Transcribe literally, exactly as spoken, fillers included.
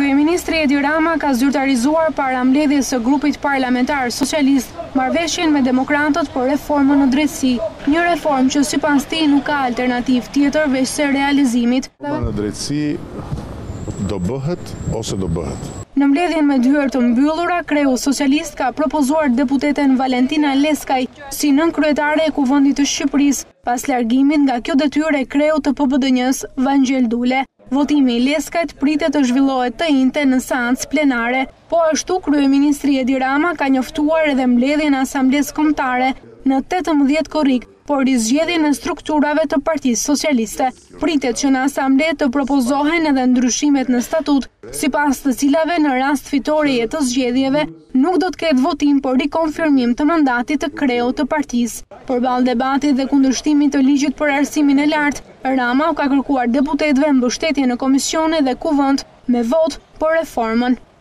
Kryeministri Edi Rama ka zyrtarizuar para mbledhjes së grupit parlamentar socialist marrëveshjen me demokratët për reformën në drejtësi, një reformë që sipas tij nuk ka alternativë tjetër veç se realizimit. Në drejtësi do bëhet ose do bëhet. Në mbledhjen me dyert të mbyllura, Kreu Socialist ka propozuar deputeten Valentina Leskaj si nënkryetare e Kuvendit të Shqipërisë, pas largimit nga kjo detyrë e Kreut të P P D N-s Vangjel Dule. Votimi i Leskajt pritet të zhvillohet të njëjtë në seancë plenare, po ashtu Kryeministri Edi Rama ka njoftuar edhe mbledhjen e Asamblesë Kombëtare në tetëmbëdhjetë korrik, por rizgjedhjen e strukturave të Partisë Socialiste. Pritet që në asamble të propozohen edhe ndryshimet në statut, sipas të cilave në rast fitoreje të zgjedhjeve nuk do të ketë votim për rikonfirmim të mandatit të Kreut të partisë. Përballë debatit dhe kundërshtimit të ligjit për arsimin e lartë, Rama u ka kërkuar deputetëve mbështetje në komisione dhe kuvend me vot për reformën.